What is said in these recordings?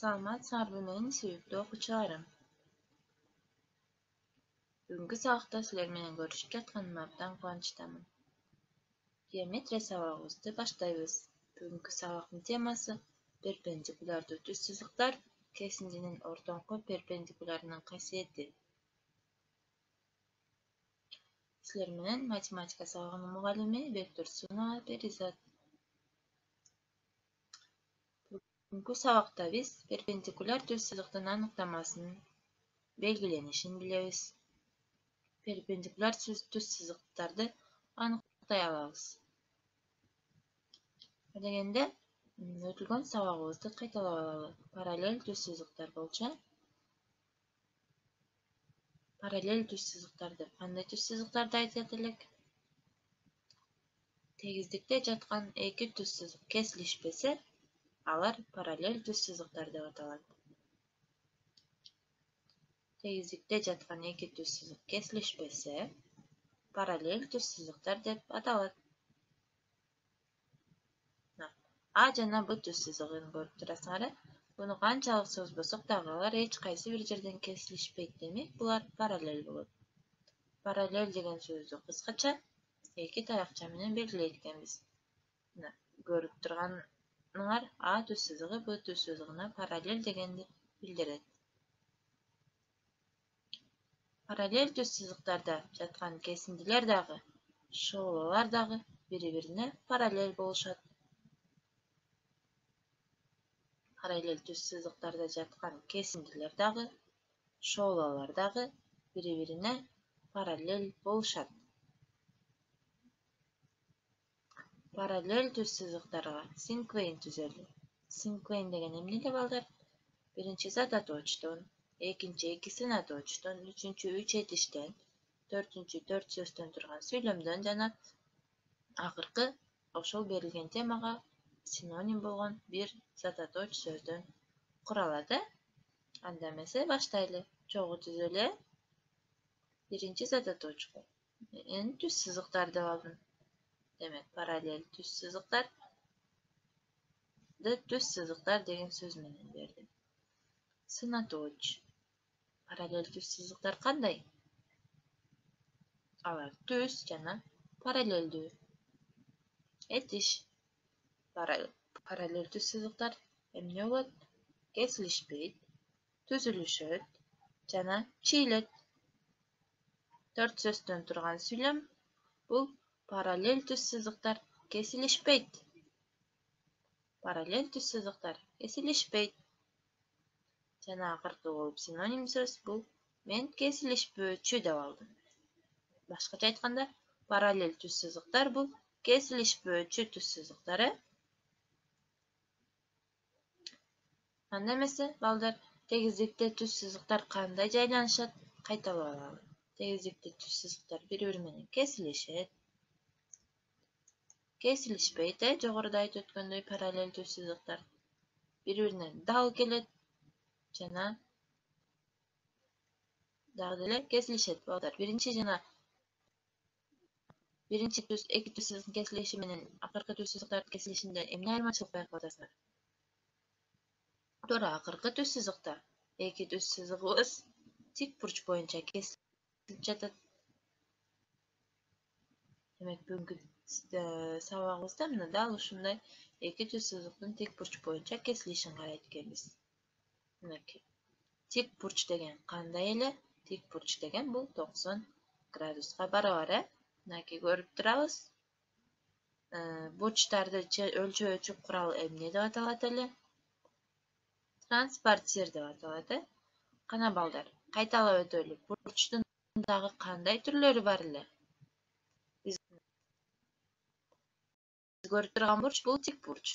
Саламат сарбы менен сүйүктүү окуучуларым. Бүгүнкү сабакта силер менен көрүшүп жатканыма абдан кубанычтамын. Геометрия сабагыбызды баштайбыз. Бүгүнкү сабактын темасы перпендикулярдуу түз сызыктар кесиндинин ортоңку перпендикулярынын касиети. Силер менен математика сабагынын мугалими Бектур Сунова Перизат. Бүгүнкү сабакта биз перпендикуляр түз сызыктын аныктамасын, белгиленишин билебиз. Перпендикуляр түз сызыктарды аныктай алабыз. Дегенде өтүлгөн сабагыбызды кайталап алалы. Параллель түз сызыктар болчу. Параллель түз сызыктар деп кандай түз сызыктарды айтат элек? Тегиздикте жаткан эки түз сызык кесилишпесе, алар параллель түз сызыктар деп аталат. Тегиздикте жаткан эки түз сызык кесилишпесе, параллель түз сызыктар деп аталат. А жана Б түз сызыгын көрүп турасыңар. Буну канчалык созбосок дагы алар эч кайсы бир жерден кесилишпейт. Демек, булар параллель болот. Параллель деген сөздү кыскача эки таякча менен белгилейт экенбиз. Көрүп турганыңар А түз сызыгы Б түз сызыгына параллель дегенди билдирет. Параллель түз сызыктарда жаткан кесиндилер дагы, шоололор дагы бири-бирине параллель болушат. Параллель түз сызыктарда жаткан кесиндилер дагы, шоололор дагы бири-бирине параллель болушат. Параллель түз сызыктарга синклейн түзөлү. Синклейн деген эмне деп балдар? Биринчи задаточтон, экинчи эки сынаточтон, үчүнчү үч этиштен, төртүнчү төрт сөздөн турган сүйлөмдөн жана акыркы ошол берилген темага синоним болгон бир задаточ сөздөн куралат. Анда эмесе баштайлы. Чогуу түзөлү. Биринчи задаточку мен түз сызыктар деп алдым. Демек, параллель түз сызыктар деген сөз менен бердим. Сынаточ. Параллель түз сызыктар кандай? Алар түз жана параллелдүү. Этиш. Параллель түз сызыктар эмне болот? Кесилишпейт, түзүлүшөт жана чийилет. Төрт сөздөн турган сүйлөм бул параллель түз сызыктар кесилишпейт. Параллель түз сызыктар кесилишпейт. Жана акыркы болуп синоним сөз бул мен кесилишпөөчү деп алдым. Башкача айтканда, параллель түз сызыктар бул кесилишпөөчү түз сызыктар. Анда эмесе, балдар, тегиздикте түз сызыктар кандай жайланышат? Кайталап алалы. Тегиздикте түз сызыктар бири-бири менен кесилишет. Кесилишпейт, жогоруда айтып өткөндөй, параллель түз сызыктар бири-бирине дал келет жана дагы деле кесилишет. Балдар, биринчи түз, эки түз сызыктын кесилиши менен акыркы түз сызыктардын кесилишинде эмне айырмачылык байкап атасыңар? Туура, акыркы түз сызыкта эки түз сызыгыбыз тик бурч боюнча кесилип жатат. Демек, бүгүнкү сабагыбызда мына дал ушундай эки түз сызыктын тик бурч боюнча кесилишин карайт экенбиз. Мынакей. Тик бурч деген кандай эле? Тик бурч деген бул 90 градуска барабар. Мынакей көрүп турабыз. Бурчтарды өлчөөчү курал эмне деп аталат эле? Транспортир деп аталат. Кана балдар, кайталап өтөлү. Бурчтун дагы кандай түрлөрү бар эле? Биз көрүп турган бурч бул тик бурч.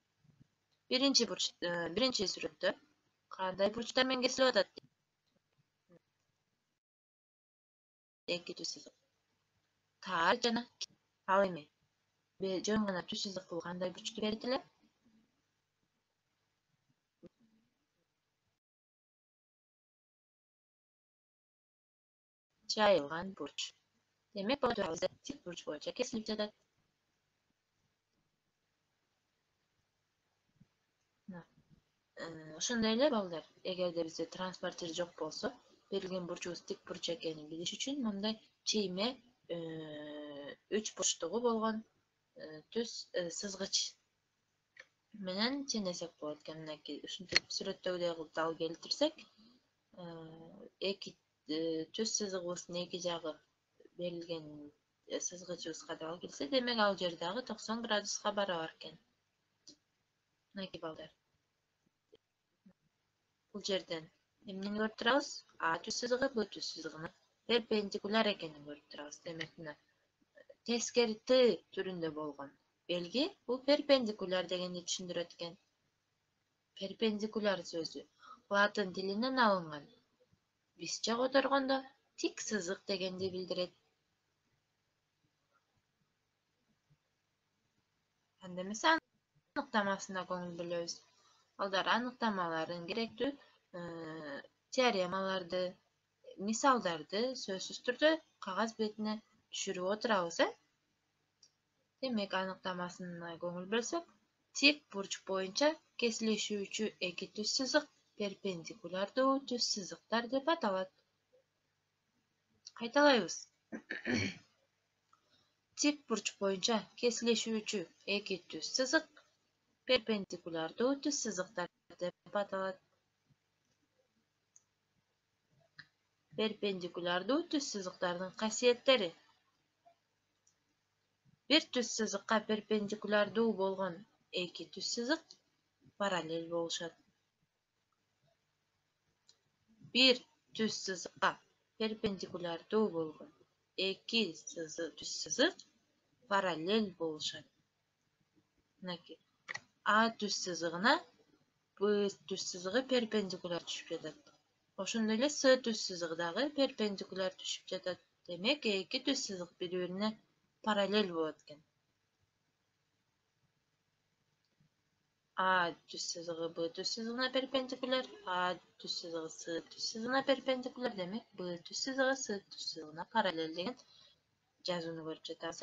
Биринчи сүрөттө кандай бурчтар менен кесилип атат? Эки түз сызык. Тар жана ал эми жөн гана түз сызык бул кандай бурчту берет эле? Жайылган бурч. Демек, балдар, тик бурч боюнча кесилип жатат. Ошондой эле балдар, эгерде бизде транспортер жок болсо, берилген бурчубуз тик бурч экенин билиш үчүн мындай чийме 3 бурчтугу болгон түз сызгыч менен чейнесек болот экен. Мынакей ушинтип сүрөттөгүдөй кылып дал келтирсек, эки түз сызыгыбыздын эки жагы берилген сызгычыбызга дал келсе, демек ал жер дагы 90 градуска барабар экен. Мынакей балдар. Бул жерден эмнени көрүп турабыз? А түз сызыгы Б түз сызыгына перпендикуляр экенин көрүп турабыз. Демек мына тескери Т түрүндө болгон белги бул перпендикуляр дегенди түшүндүрөт экен. Перпендикуляр сөзү латын тилинен алынган. Бизче которгондо тик сызык дегенди билдирет. Анда эмес аныктамасына көңүл бөлөбүз. Балдар, аныктамаларын, керектүү теоремаларды, мисалдарды сөзсүз түрдө кагаз бетине түшүрүп отурабыз, Демек, аныктамасына көңүл бөлсөк, тик бурч боюнча кесилишүүчү эки түз сызык перпендикулярдуу түз сызыктар деп аталат. Кайталайбыз. Тик бурч боюнча кесилишүүчү эки түз сызык перпендикулярдуу түз сызыктар деп аталат. Перпендикулярдуу түз сызыктардын касиеттери. Бир түз сызыкка перпендикулярдуу болгон эки түз сызык параллель болушат. Бир түз сызыкка перпендикулярдуу болгон эки түз сызык параллель болушат. Мынакей А түз сызыгына Б түз сызыгы перпендикуляр түшүп жатат. Ошондой эле С түз сызыгы дагы перпендикуляр түшүп жатат. Демек, эки түз сызык бири-бирине параллель болот экен. А түз сызыгы Б түз сызыгына перпендикуляр, А түз сызыгы С түз сызыгына перпендикуляр, демек Б түз сызыгы С түз сызыгына параллель деген жазууну көрүп жатабыз.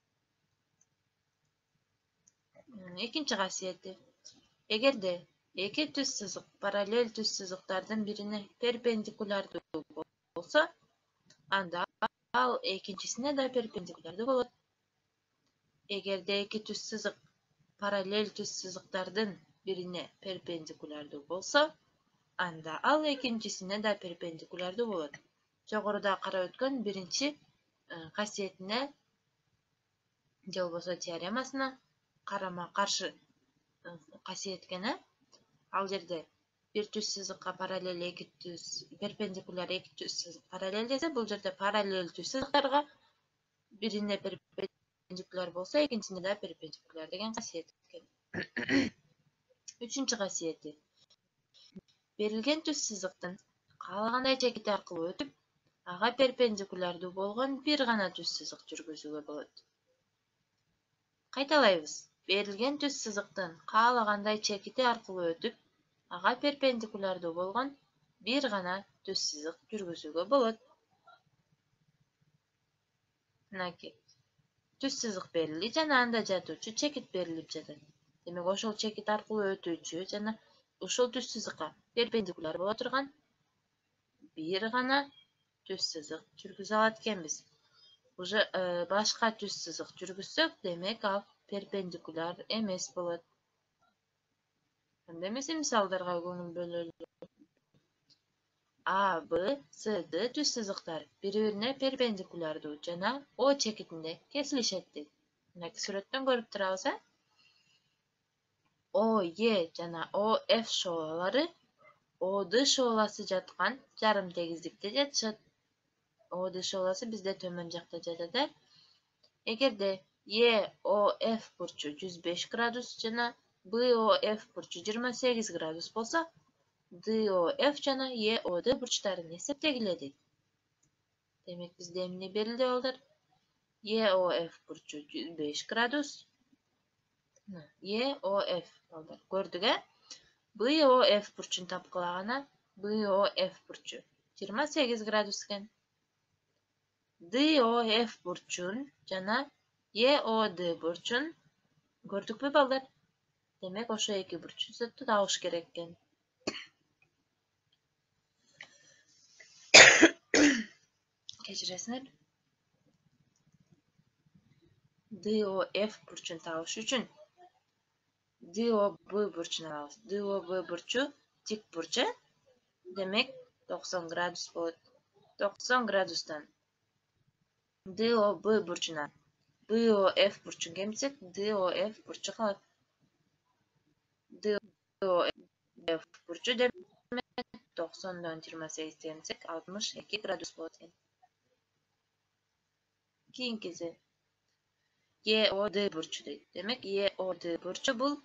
Экинчи касиети. Эгерде эки түз сызык параллель түз сызыктардын бирине перпендикулярдуу болсо, анда ал экинчисине да перпендикулярдуу болот. Эгерде эки түз сызык параллель түз сызыктардын бирине перпендикулярдуу болсо, анда ал экинчисине да перпендикулярдуу болот. Жогоруда карап өткөн биринчи касиетине же болбосо теоремасына карама-каршы касиет экен. Ал жерде бир түз сызыкка параллель эки түз перпендикуляр эки түз сызык параллель десе, бул жерде параллель түз сызыктарга бирине перпендикуляр болсо, экинчисине да перпендикуляр деген касиет экен. Үчүнчү касиети. Берилген түз сызыктын каалагандай чекити аркылуу өтүп, ага перпендикулярдуу болгон бир гана түз сызык жүргүзүүгө болот. Кайталайбыз. Берилген түз сызыктын каалагандай чекити аркылуу өтүп, ага перпендикулярдуу болгон бир гана түз сызык жүргүзүүгө болот. Мынакей түз сызык берилди жана анда жатуучу чекит берилип жатат. Демек, ошол чекит аркылуу өтүүчү жана ушул түз сызыкка перпендикуляр боло турган бир гана түз сызык жүргүзө алат экенбиз. Уже башка түз сызык жүргүзсөк, демек ал перпендикуляр эмес болот. Анда эмесе мисалдарга көңүл бөлөлү. А, Б, С, Д түз сызыктар бири-бирине перпендикулярдуу жана О чекитинде кесилишет дейт. Мынакей сүрөттөн көрүп турабыз. ОЕ жана ОФ шоолалары ОД шооласы жаткан жарым тегиздикте жатышат. ОД шооласы бизде төмөн жакта жатат. Эгерде EOF бурчу 105 градус жана BOF бурчу 28 градус болсо, DOF жана EOD бурчтарын эсептегиле дейт. Демек, бизде эмне берилди балдар? EOF бурчу 105 градус. EOF балдар көрдүк, BOF бурчун тапкылагана BOF бурчу 28 градус экен. DOF бурчун жана EOD бурчун көрдүкпү балдар? Демек, ошо эки бурчу табыш керек экен. Kechiresiňer. DOF burçunu tabyş üçin DOB burçuna alabız. DOB burçu tik burçu. Demek 90 gradus bolat. 90 gradustan DOB burçuna DOF burçun kemsek DOF burçu kalat. DOF burçu demek 90'dan 28 kemsek 62 gradus bolat. Keyinkizi YOD burçu deydi. Demek YOD burçu bul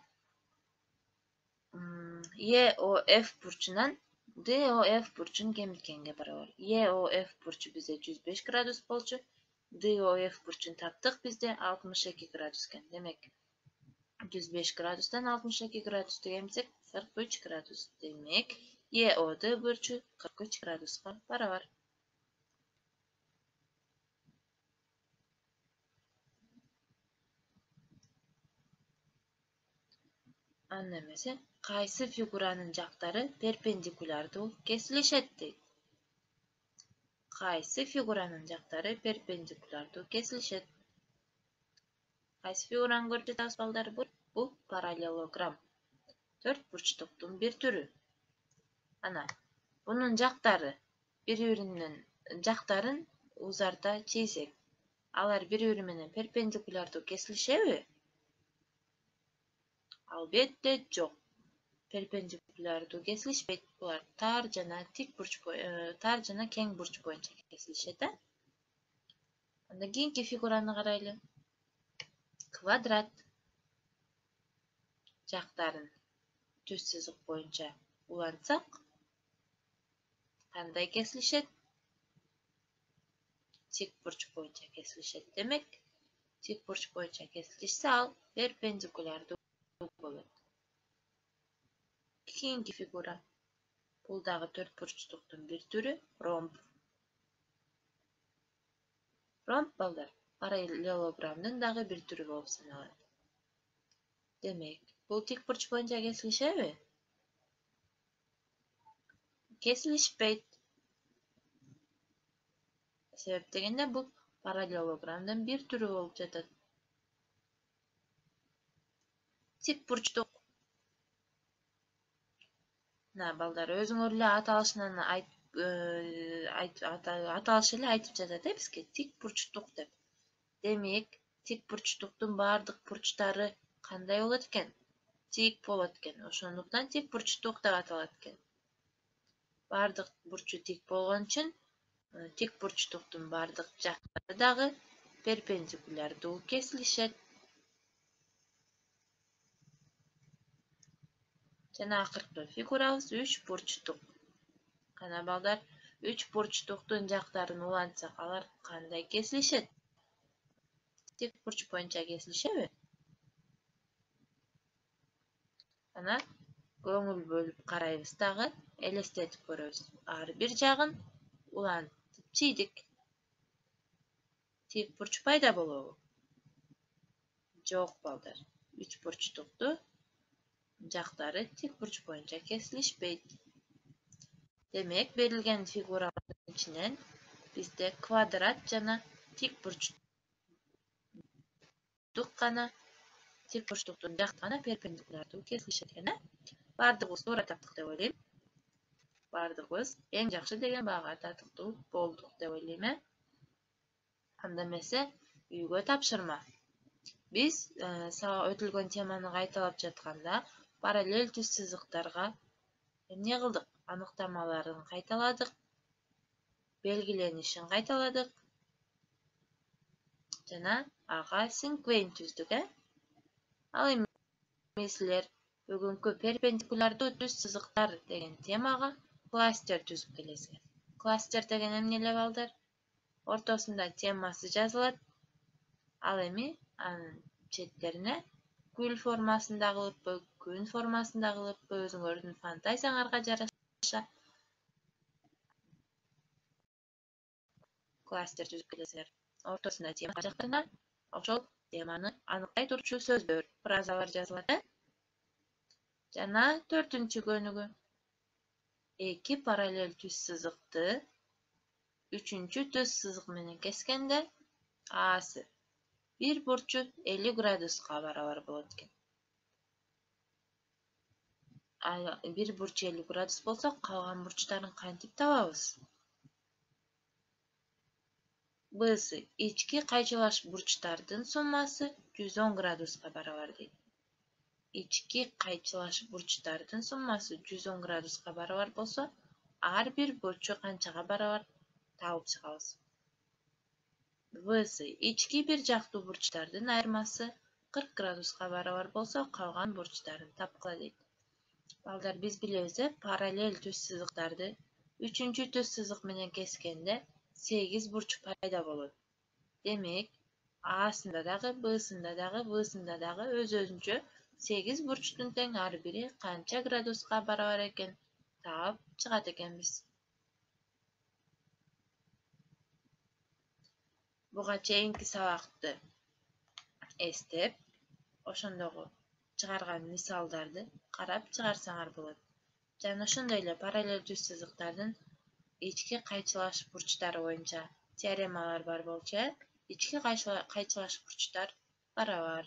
YOF burçundan DOF burçun kemikenge barabar. YOF burçu bize 105 gradus bolçu. DOF burçun taptık bizde 62 gradusken. Demek 105 gradustan 62 gradus kemsek 43 gradus. Demek YOD burçu 43 graduska barabar. Annemese qaysı figuranın jaktary perpendikulardy kesilişetdi. Qaysı figuranın jaktary perpendikulardy kesilişet. Qaysı figurany görüp balдар bu parallelogram. 4 burçtuktun bir türü. Ana bunun jaktary bir-birinin jaktaryn uzarda çeysek. Alar bir-biri menen perpendikulardy kesilişebi? Albatta jok. Perpendikulardy kesilişpeyt. Bular tar jana tik burç tar jana keng burç boyunça kesilişet. Anda keyinki figurany garaýly. Kvadrat jaktaryn düz sizik boyunça ulantsak kanday kesilişet? Tik burç boyunça kesilişet. Demek tik burç boyunça kesilişse al perpendikulardy bolat. Keyinki figura. Bul dagı 4 burçtuktun bir türü romb. Romb balдар paralelogramdın dagı bir türü bolup sanalat. Demek bul tik burç boyunça kesilişebi? Kesilişpeyt. Sebep degende bu paralelogramdan bir türü bolup jatat. Tik burçtuk. Balдар özüňörle atalışyndan atalışyla aýtyp jatat bizge tik burçtuk dep. Demek tik burçtuktun bardyk burçtary kanday bolat eken? Tik bolat eken. Oşonduktan tik burçtuk dep atalat eken. Bardyk burçu tik bolgon üçin tik burçtuktun bardyk jaktary dagı perpendikulardy kesilişet. Jana akyrky figurabys 3 burçtuk. Kana balдар 3 burçtuktun jaktaryn ulantsak alar kanday kesilişet? Tik burç boyunça kesilişebi? Ana göňül bölüp garaýbys dagı elestetip göröbüz. Ar bir jagyn ulantyp çiýdik. Tik burç paýda bolaby? Jok balдар. 3 burçtukdu jaktary tik burç boyunça kesilişpeyt. Demek berilgen figuraların içinden bizde kvadrat jana tik burçtuk gana tik burçtuktun jaktana perpendikulardy kesilişet eken. Bardygybız toora tapdyk dep oylaýym. Bardygybız eň jakşy degen baga tatykdy bolduk dep oylaýym. Anda mese üýgö tapşyrma. Biz saga ötülgen temany gaýtalap jatkanda paralel düz sızyklarga emne kıldık? Anyktamalarını gaýtaladyk. Belgilenişini gaýtaladyk. Jana aga sinkwen tüzdük. Al endi sizler bugünkü perpendikulardy düz sızyklar degen temaga klaster tüzüp kelesizler. Klaster degen emne balдар? Ortasında temasy jazylat. Al emi anın çetlerine gül formasında kılıp, gün formasında kılıp, özüňörüň fantazияңarga jaraşa klaster tüzüp kelesizler. Ortasında tema jaklarına oşol temany anyklaý turçu sözler, frazalar jazylat. Jana 4-nji könügü. Eki paralel düz sızykty 3-cü düz sızık menen keskende A'sı bir burçu 50 graduska barabar bolat eken. Bir burçu 50 gradus bolsa, kalgan burçtарын kантип табабыз? B'si içki qayçılaş burçtardын summасы 110 graduska barabar deydi. İçki qayçılaş burçtardын summасы 110 graduska barabar bolsa, har bir burçu kançaga barabar taap чыгабыз. V'si içki bir жактуу burçtardын айырмасы 40 graduska barabar bolsa, kalgan burçtарын tapkıla deydi. Балдар, biz bilebиз, paralel түз сызыктарды 3-cü түз сызык менен кескенде 8 burç пайда болот. Demek, A'sında dagы, B'sında dagı, V'sında dagı öz-özünчө 8 burçtun teң har biri kança graduska barabar eken taap чыгат экенбиz. Буга чейинки сабакты эстеп, ошондогу чыгарган мисалдарды карап чыгарсаңар болот. Жана ошондой эле параллель түз сызыктардын ички кайчылаш бурчтары боюнча теоремалар бар болчу. Ички кайчылаш бурчтар барабар.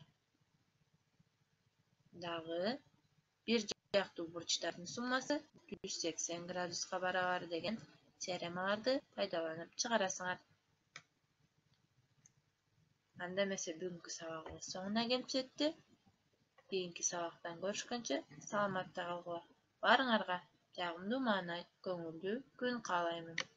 Дагы bir жактуу бурчтардын суммасы 180 градуска барабар деген теоремаларды пайдаланып чыгарасыңар. Анда эмесе бүгүнкү сабагыбыз соңуна келип жетти. Кийинки сабактан көрүшкөнчө саламатта калгыла. Баарыңарга жагымдуу маанай, көңүлдүү күн каалаймын.